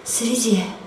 3G へ。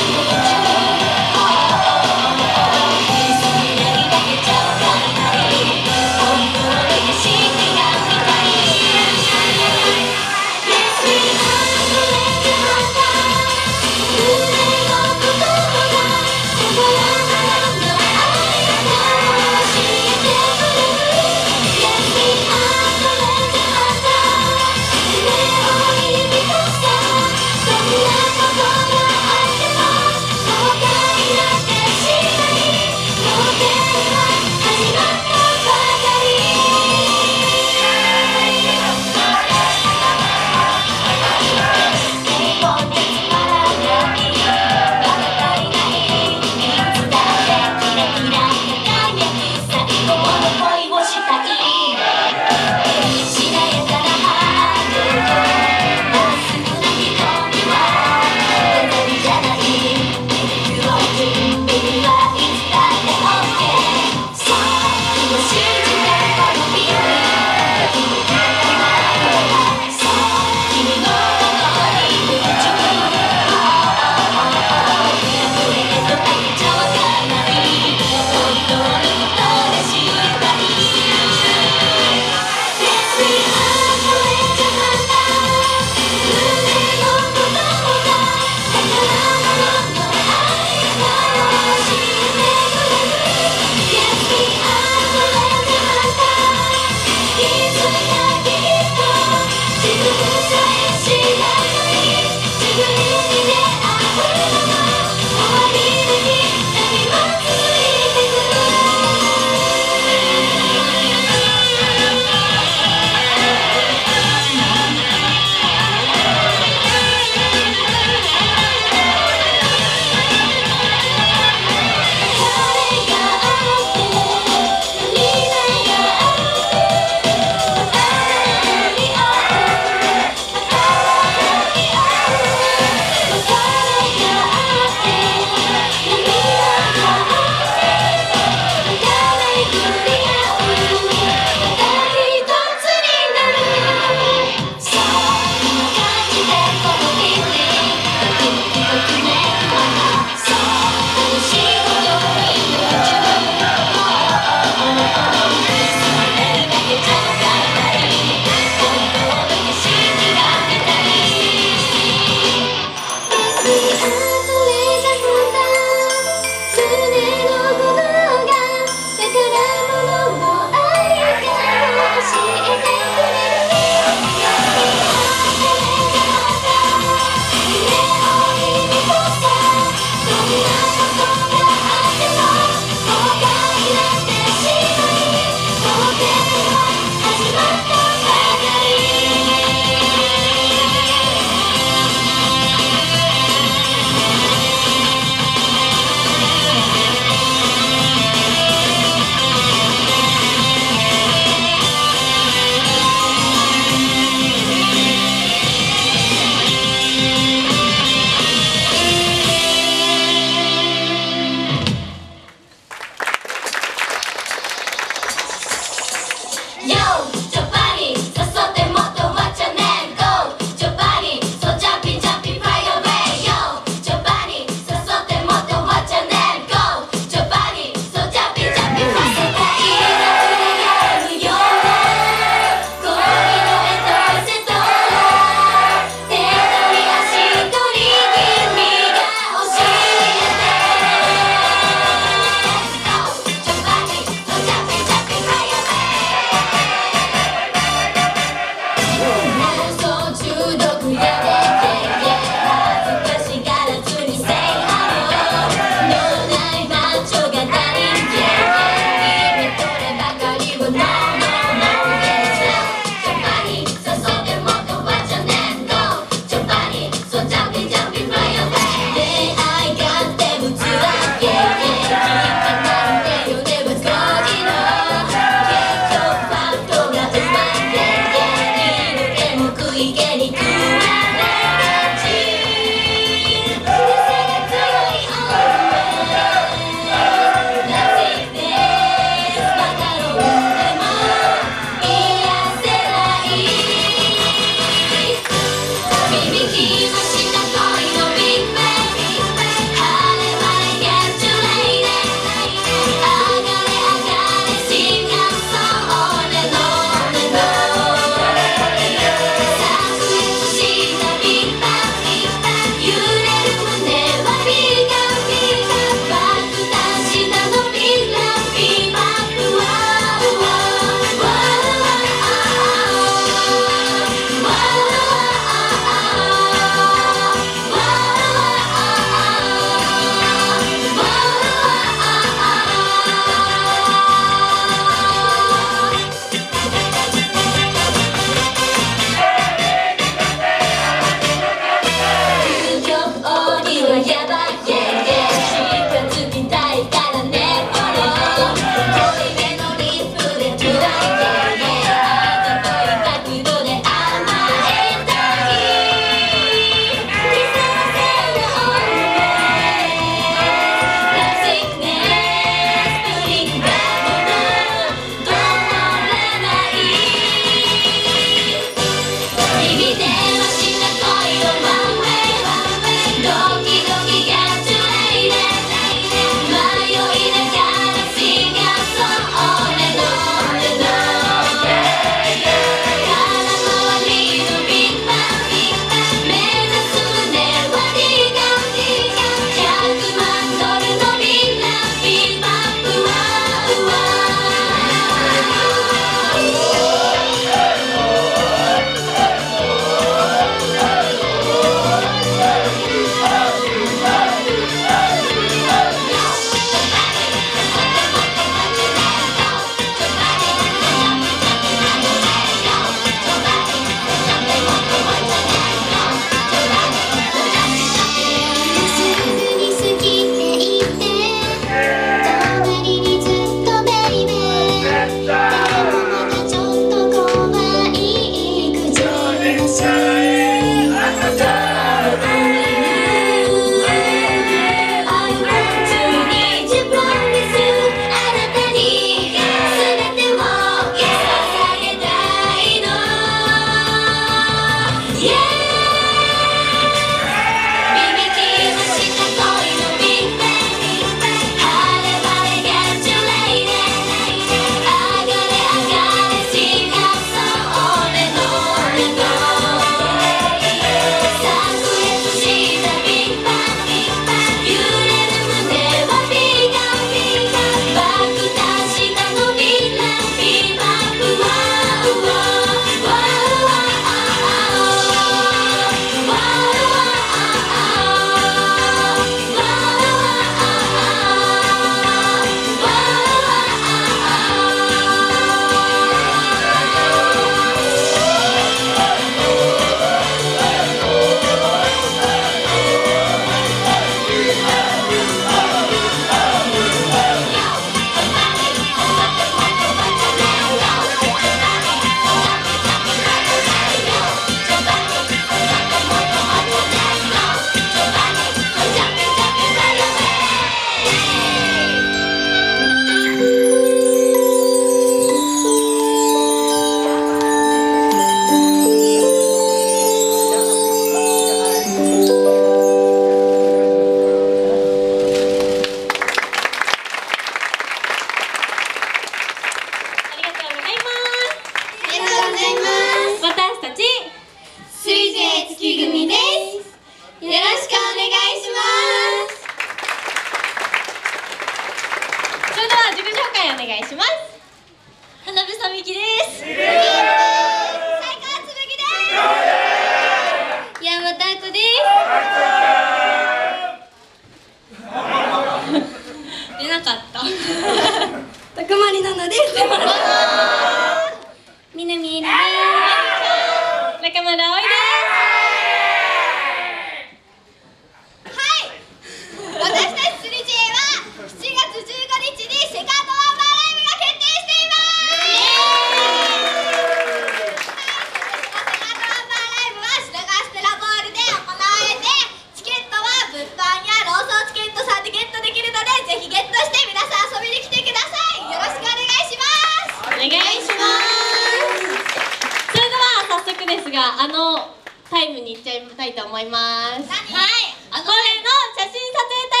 タイムに行っちゃいたいと思います。はい、恒例の写真撮影タ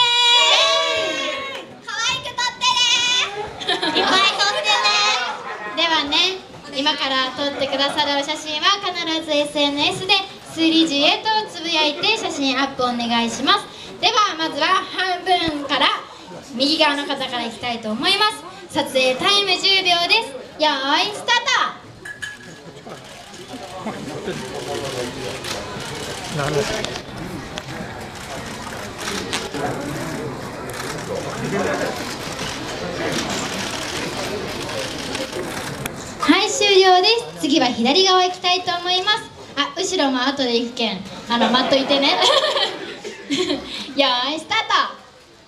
イムです。可愛く撮ってね。いっぱい撮ってね。ではね、今から撮ってくださるお写真は必ず SNS で推理時へとつぶやいて写真アップお願いします。ではまずは半分から右側の方からいきたいと思います。撮影タイム10秒です。よーいスタート。はい、終了です。次は左側行きたいと思います。あ、後ろも後で行くけん待っといてね。よーいスタート。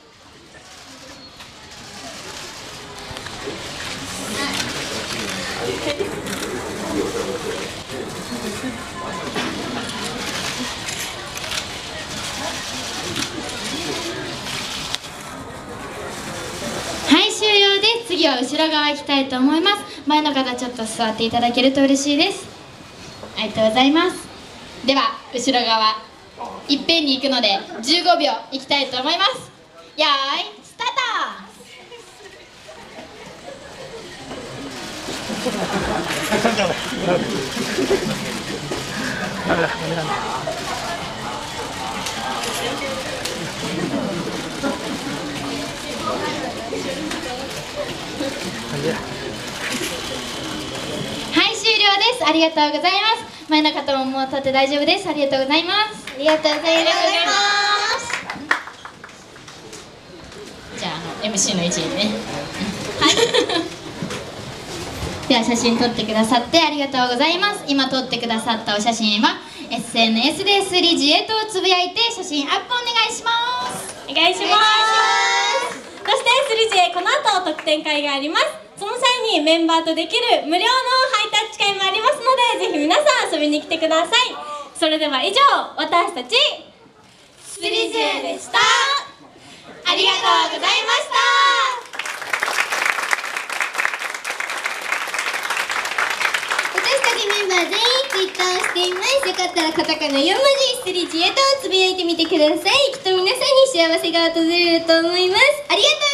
はい、終了です。次は後ろ側行きたいと思います。前の方ちょっと座っていただけると嬉しいです。ありがとうございます。では後ろ側いっぺんに行くので15秒行きたいと思います。よーいスタート。はい、終了です。ありがとうございます。前の方ももう立って大丈夫です。ありがとうございます。ありがとうございます。じゃあMC の位置にね。はい。では写真撮ってくださってありがとうございます。今撮ってくださったお写真は SNS でスリジエとつぶやいて写真アップお願いします。お願いします。そしてスリジエこの後特典会があります。その際にメンバーとできる無料のハイタッチ会もありますので、ぜひ皆さん遊びに来てください。それでは以上、私たちスリジエでした。ありがとうございました。 私たちメンバー全員ツイッターをしてしています。よかったらカタカナ4文字スリジエとつぶやいてみてください。きっと皆さんに幸せが訪れると思います。ありがとう。